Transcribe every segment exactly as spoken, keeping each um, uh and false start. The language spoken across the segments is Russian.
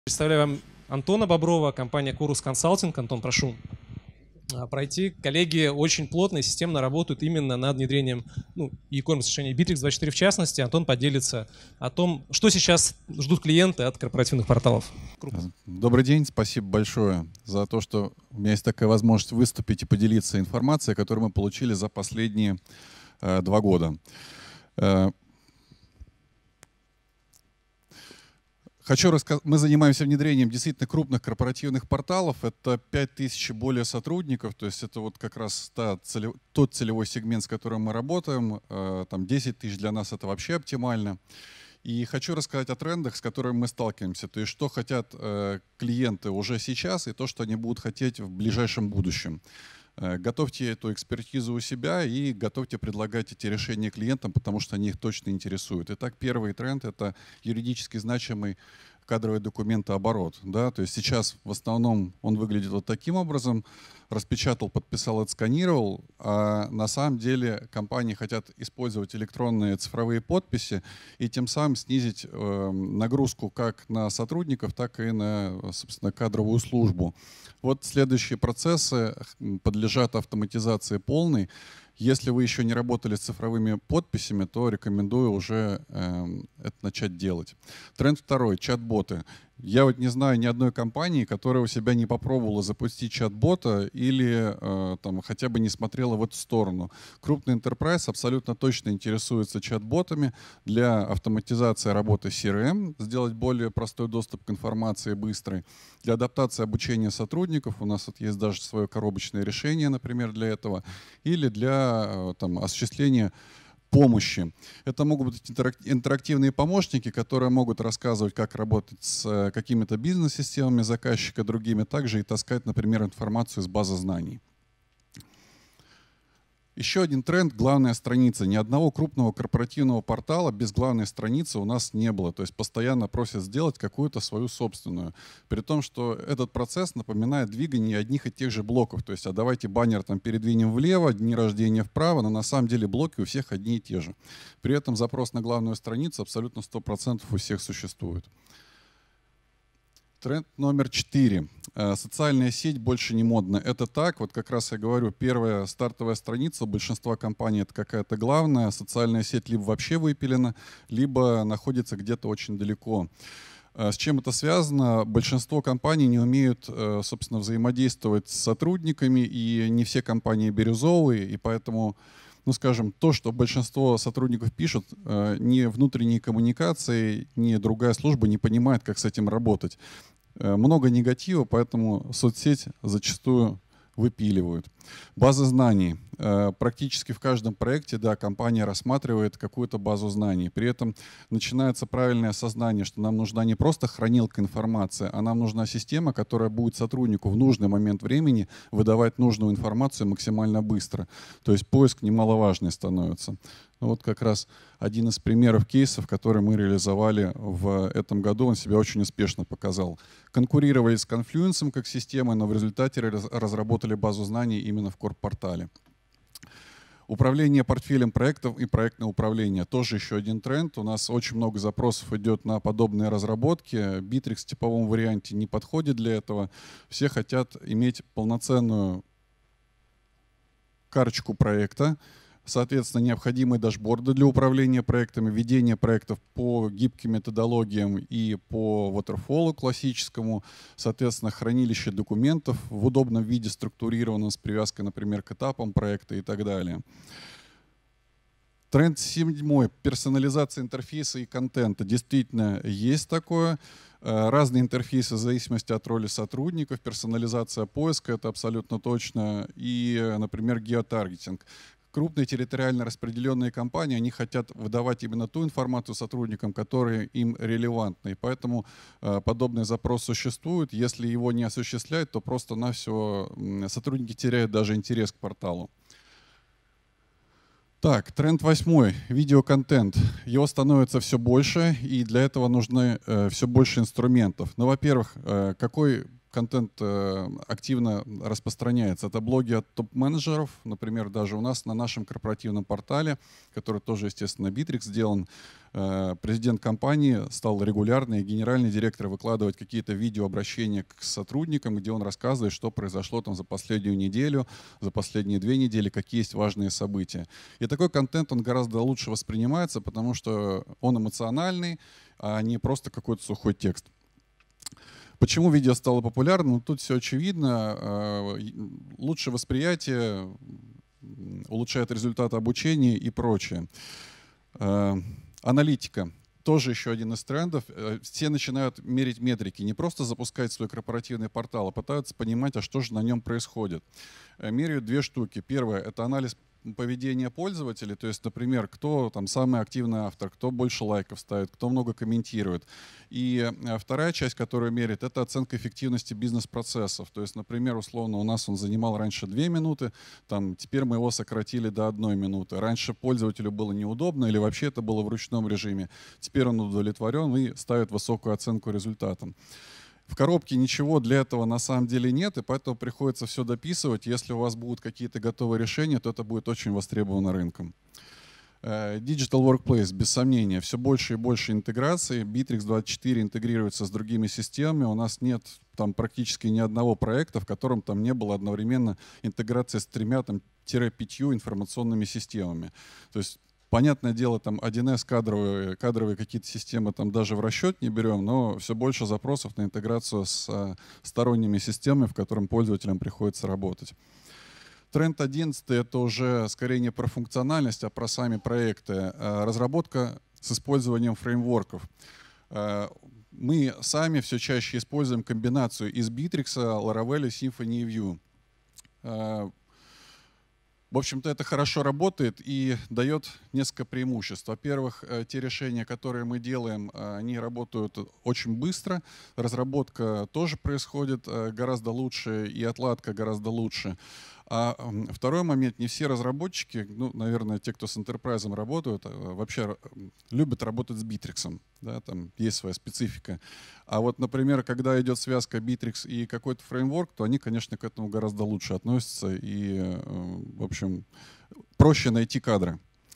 Представляю вам Антона Боброва, компания Chorus Consulting. Антон, прошу пройти. Коллеги очень плотно и системно работают именно над внедрением ну, e-commerce решения Bittrex двадцать четыре в частности. Антон поделится о том, что сейчас ждут клиенты от корпоративных порталов. Добрый день, спасибо большое за то, что у меня есть такая возможность выступить и поделиться информацией, которую мы получили за последние э, два года. Э, Хочу рассказать, мы занимаемся внедрением действительно крупных корпоративных порталов. Это пять тысяч и более сотрудников, то есть это вот как раз та целев, тот целевой сегмент, с которым мы работаем. Там десять тысяч для нас это вообще оптимально. И хочу рассказать о трендах, с которыми мы сталкиваемся. То есть что хотят клиенты уже сейчас и то, что они будут хотеть в ближайшем будущем. Готовьте эту экспертизу у себя и готовьте предлагать эти решения клиентам, потому что они их точно интересуют. Итак, первый тренд — это юридически значимый кадровый документооборот. Да? То есть сейчас в основном он выглядит вот таким образом. Распечатал, подписал, отсканировал. А на самом деле компании хотят использовать электронные цифровые подписи и тем самым снизить э, нагрузку как на сотрудников, так и на, собственно, кадровую службу. Вот следующие процессы подлежат автоматизации полной. Если вы еще не работали с цифровыми подписями, то рекомендую уже э, это начать делать. Тренд второй — чат-боты. Я вот не знаю ни одной компании, которая у себя не попробовала запустить чат-бота или э, там, хотя бы не смотрела в эту сторону. Крупный enterprise абсолютно точно интересуется чат-ботами для автоматизации работы си эр эм, сделать более простой доступ к информации быстрый, для адаптации обучения сотрудников. У нас вот есть даже свое коробочное решение, например, для этого, или для э, там, осуществления помощи. Это могут быть интерактивные помощники, которые могут рассказывать, как работать с какими-то бизнес-системами заказчика, другими, также и таскать, например, информацию из базы знаний. Еще один тренд — главная страница. Ни одного крупного корпоративного портала без главной страницы у нас не было. То есть постоянно просят сделать какую-то свою собственную. При том, что этот процесс напоминает двигание одних и тех же блоков. То есть, а давайте баннер там передвинем влево, дни рождения вправо, но на самом деле блоки у всех одни и те же. При этом запрос на главную страницу абсолютно сто процентов у всех существует. Тренд номер четыре. Социальная сеть больше не модна. Это так, вот как раз я говорю, первая стартовая страница у большинства компаний — это какая-то главная. Социальная сеть либо вообще выпилена, либо находится где-то очень далеко. С чем это связано? Большинство компаний не умеют, собственно, взаимодействовать с сотрудниками, и не все компании бирюзовые, и поэтому, ну, скажем, то, что большинство сотрудников пишут, ни внутренние коммуникации, ни другая служба не понимает, как с этим работать. Много негатива, поэтому соцсеть зачастую выпиливают. Базы знаний. Практически в каждом проекте, да, компания рассматривает какую-то базу знаний. При этом начинается правильное осознание, что нам нужна не просто хранилка информации, а нам нужна система, которая будет сотруднику в нужный момент времени выдавать нужную информацию максимально быстро. То есть поиск немаловажный становится. Вот как раз один из примеров кейсов, который мы реализовали в этом году, он себя очень успешно показал. Конкурировали с Confluence как системой, но в результате разработали базу знаний именно в корпортале. Управление портфелем проектов и проектное управление. Тоже еще один тренд. У нас очень много запросов идет на подобные разработки. Bittrex в типовом варианте не подходит для этого. Все хотят иметь полноценную карточку проекта, соответственно, необходимые дашборды для управления проектами, ведения проектов по гибким методологиям и по waterfall классическому, соответственно, хранилище документов в удобном виде, структурированном, с привязкой, например, к этапам проекта и так далее. Тренд седьмой. Персонализация интерфейса и контента. Действительно, есть такое. Разные интерфейсы в зависимости от роли сотрудников. Персонализация поиска — это абсолютно точно. И, например, геотаргетинг. Крупные территориально распределенные компании, они хотят выдавать именно ту информацию сотрудникам, которая им релевантна. И поэтому э, подобный запрос существует. Если его не осуществляют, то просто-навсего сотрудники теряют даже интерес к порталу. Так, тренд восьмой. Видеоконтент. Его становится все больше, и для этого нужны э, все больше инструментов. Ну, во-первых, э, какой контент активно распространяется. Это блоги от топ-менеджеров, например, даже у нас на нашем корпоративном портале, который тоже, естественно, Bittrex сделан, президент компании стал регулярно и генеральный директор выкладывать какие-то видеообращения к сотрудникам, где он рассказывает, что произошло там за последнюю неделю, за последние две недели, какие есть важные события. И такой контент, он гораздо лучше воспринимается, потому что он эмоциональный, а не просто какой-то сухой текст. Почему видео стало популярным? Ну, тут все очевидно. Лучшее восприятие улучшает результаты обучения и прочее. Аналитика. Тоже еще один из трендов. Все начинают мерить метрики. Не просто запускать свой корпоративный портал, а пытаются понимать, а что же на нем происходит. Меряют две штуки. Первое — это анализ поведения пользователей, то есть, например, кто там самый активный автор, кто больше лайков ставит, кто много комментирует. И вторая часть, которую меряет, это оценка эффективности бизнес-процессов. То есть, например, условно, у нас он занимал раньше две минуты, там, теперь мы его сократили до одной минуты. Раньше пользователю было неудобно или вообще это было в ручном режиме. Теперь он удовлетворен и ставит высокую оценку результатам. В коробке ничего для этого на самом деле нет, и поэтому приходится все дописывать. Если у вас будут какие-то готовые решения, то это будет очень востребовано рынком. Digital Workplace, без сомнения, все больше и больше интеграции. Bittrex двадцать четыре интегрируется с другими системами. У нас нет там практически ни одного проекта, в котором там не было одновременно интеграции с тремя-пятью информационными системами. То есть, понятное дело, там один эс, кадровые, кадровые какие-то системы там даже в расчет не берем, но все больше запросов на интеграцию с а, сторонними системами, в которых пользователям приходится работать. Тренд одиннадцатый — это уже скорее не про функциональность, а про сами проекты. Разработка с использованием фреймворков. Мы сами все чаще используем комбинацию из Bittrex, Laravel, Symfony и Vue. В общем-то, это хорошо работает и дает несколько преимуществ. Во-первых, те решения, которые мы делаем, они работают очень быстро. Разработка тоже происходит гораздо лучше, и отладка гораздо лучше. А второй момент, не все разработчики, ну, наверное, те, кто с Enterprise работают, вообще любят работать с Bittrex. Да, там есть своя специфика. А вот, например, когда идет связка Bittrex и какой-то фреймворк, то они, конечно, к этому гораздо лучше относятся. И, в общем, проще найти кадры.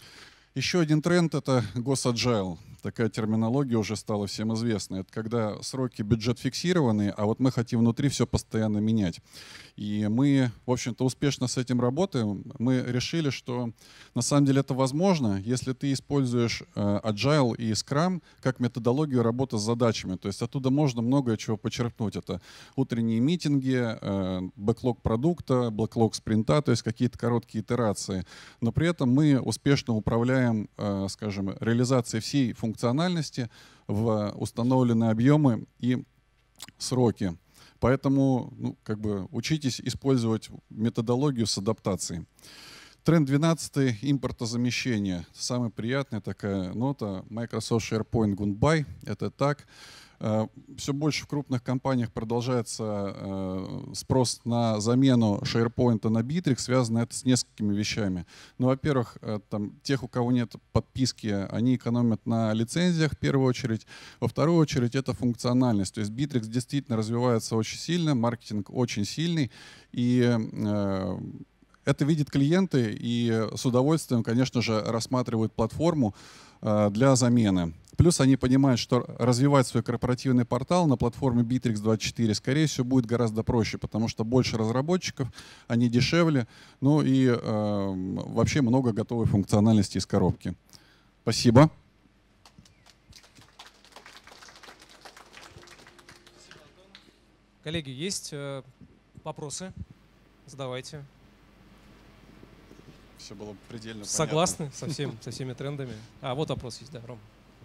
Еще один тренд — это гос-agile. Такая терминология уже стала всем известна. Это когда сроки, бюджет фиксированные, а вот мы хотим внутри все постоянно менять. И мы, в общем-то, успешно с этим работаем. Мы решили, что на самом деле это возможно, если ты используешь э, Agile и Scrum как методологию работы с задачами. То есть оттуда можно многое чего почерпнуть. Это утренние митинги, э, бэклог продукта, бэклог спринта, то есть какие-то короткие итерации. Но при этом мы успешно управляем, э, скажем, реализацией всей функциональности в установленные объемы и сроки. Поэтому ну, как бы учитесь использовать методологию с адаптацией. Тренд двенадцатый — импортозамещение. Самая приятная такая нота. Microsoft SharePoint Goodbye. Это так. Все больше в крупных компаниях продолжается спрос на замену SharePoint на Bittrex. Связано это с несколькими вещами. Ну, во-первых, там, тех, у кого нет подписки, они экономят на лицензиях в первую очередь. Во вторую очередь это функциональность. То есть Bittrex действительно развивается очень сильно, маркетинг очень сильный. И э, это видят клиенты и с удовольствием, конечно же, рассматривают платформу э, для замены. Плюс они понимают, что развивать свой корпоративный портал на платформе Bittrex двадцать четыре, скорее всего, будет гораздо проще, потому что больше разработчиков, они дешевле, ну и э, вообще много готовой функциональности из коробки. Спасибо. Коллеги, есть э, вопросы? Задавайте. Все было предельно понятно. Согласны со, всем, со всеми трендами? А, вот вопрос есть, да, Ром.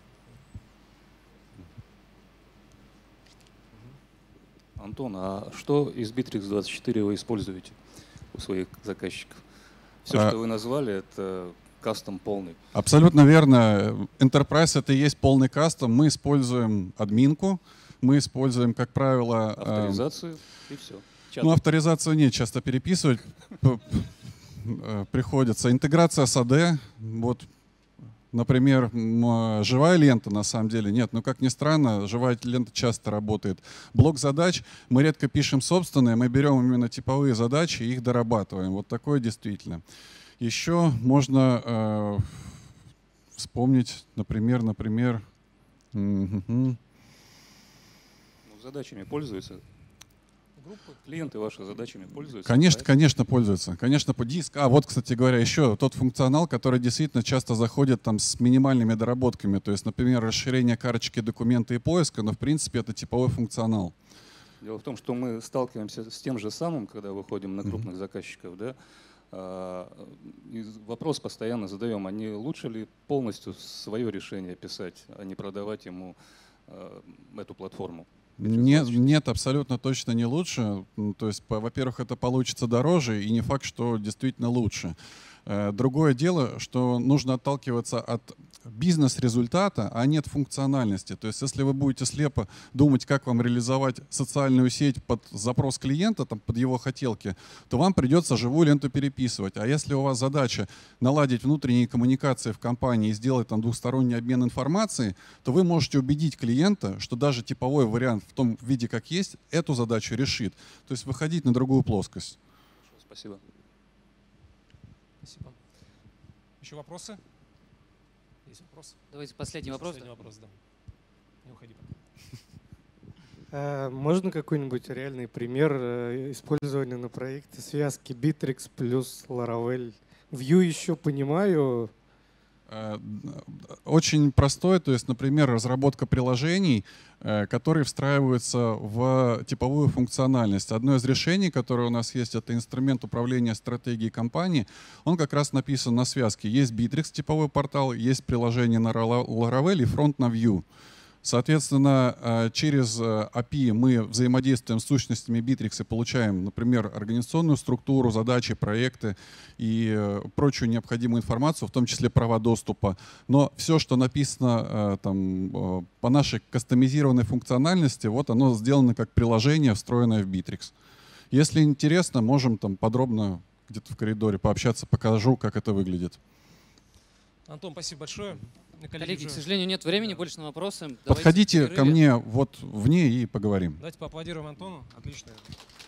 Антон, а что из Bittrex двадцать четыре вы используете у своих заказчиков? Все, а, что вы назвали, это кастом полный. Абсолютно верно. Enterprise — это и есть полный кастом. Мы используем админку, мы используем, как правило... Авторизацию э, и все. Чат. Ну, авторизацию нет, часто переписывать приходится. Интеграция с эй ди, вот Например, живая лента, на самом деле, нет. Ну, как ни странно, живая лента часто работает. Блок задач мы редко пишем собственные, мы берем именно типовые задачи и их дорабатываем. Вот такое действительно. Еще можно э, вспомнить, например, например... Ну, задачами пользуются? Группы, клиенты ваши задачами пользуются? Конечно, правильно? конечно, пользуются. Конечно, по диск. А вот, кстати говоря, еще тот функционал, который действительно часто заходит там с минимальными доработками. То есть, например, расширение карточки документа и поиска, но в принципе это типовой функционал. Дело в том, что мы сталкиваемся с тем же самым, когда выходим на крупных mm-hmm. заказчиков, да. И вопрос постоянно задаем, а не лучше ли полностью свое решение писать, а не продавать ему эту платформу? Нет, нет, абсолютно точно не лучше. То есть, во-первых, это получится дороже, и не факт, что действительно лучше. Другое дело, что нужно отталкиваться от бизнес-результата, а не от функциональности. То есть если вы будете слепо думать, как вам реализовать социальную сеть под запрос клиента, там, под его хотелки, то вам придется живую ленту переписывать. А если у вас задача наладить внутренние коммуникации в компании и сделать там двухсторонний обмен информацией, то вы можете убедить клиента, что даже типовой вариант в том виде, как есть, эту задачу решит. То есть выходить на другую плоскость. Спасибо. Спасибо. Еще вопросы? Есть вопрос? Давайте последний вопрос. Последний вопрос, да. Не уходи пока. Можно какой-нибудь реальный пример использования на проекте связки Bittrex плюс Laravel? Vue еще понимаю. Очень простой, то есть, например, разработка приложений, которые встраиваются в типовую функциональность. Одно из решений, которое у нас есть, это инструмент управления стратегией компании. Он как раз написан на связке. Есть Bittrex типовой портал, есть приложение на Laravel и фронт на Vue. Соответственно, через эй пи ай мы взаимодействуем с сущностями Bittrex и получаем, например, организационную структуру, задачи, проекты и прочую необходимую информацию, в том числе права доступа. Но все, что написано там, по нашей кастомизированной функциональности, вот оно сделано как приложение, встроенное в Bittrex. Если интересно, можем там подробно где-то в коридоре пообщаться, покажу, как это выглядит. Антон, спасибо большое. Коллеги, к сожалению, нет времени больше на вопросы. Подходите ко мне вот вне и поговорим. Давайте поаплодируем Антону. Отлично.